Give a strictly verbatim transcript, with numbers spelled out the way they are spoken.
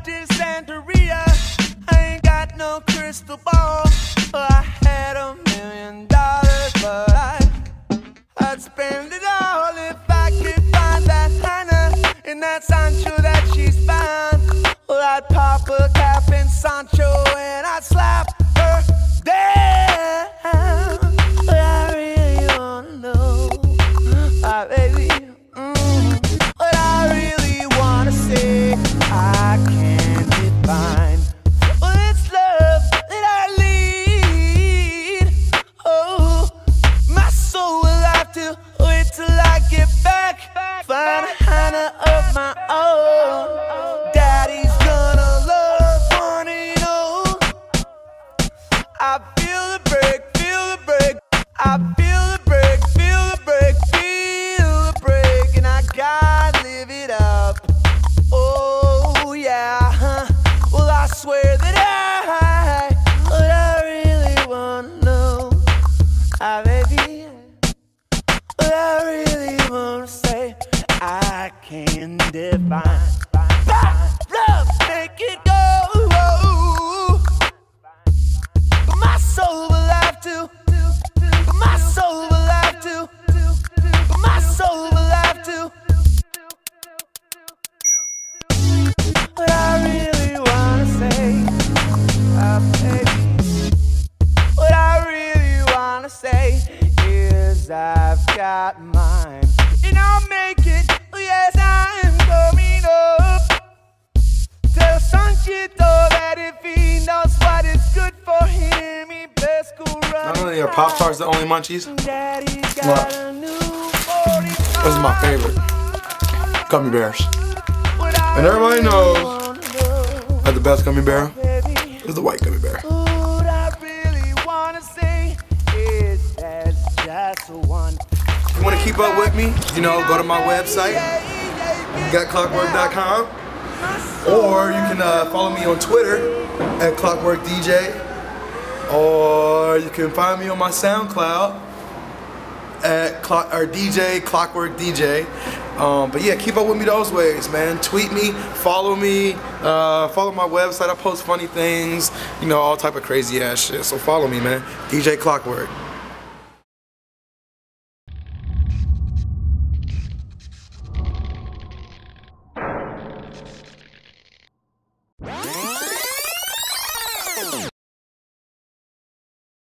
got this Santeria. I ain't got no crystal ball. I had a million dollars, but I, I'd spend it all if I could find that Hannah in that Sancho that she's found. Well, I'd pop a cap in Sancho and I'd slap her down. But I really wanna know, ah, baby, mm, what I really wanna say, I can't define. Well, it's love that I lead. Oh, my soul will have to wait till I get back, find a Hannah of my own. Daddy's gonna love one and all. I feel the break, feel the break. I feel the break, feel the break, feel the break, and I gotta live it up. Oh yeah. Well, I swear that I, what I really wanna know, ah, baby, what I really wanna say, I can't define. Love, make it go. But my soul will have to. But my soul will have to. But my soul will have to. What I really wanna say, ah, baby, what I really wanna say is I've got mine, and I'll make it. Yes, I'm coming up. Tell Sanchito that if he knows what is good for him, he best go run. Not only are Pop Tarts the only munchies, Daddy's got what? a new forty-five. This is my favorite. Gummy bears. And everybody knows that the best gummy bear is the white gummy bear. What I really wanna say is there's just one. If you want to keep up with me, you know, go to my website, got clockwork dot com, or you can uh, follow me on Twitter at Clockwork D J, or you can find me on my SoundCloud at Clock or D J Clockwork D J. Um, but yeah, keep up with me those ways, man. Tweet me, follow me, uh, follow my website. I post funny things, you know, all type of crazy ass shit. So follow me, man. D J Clockwork.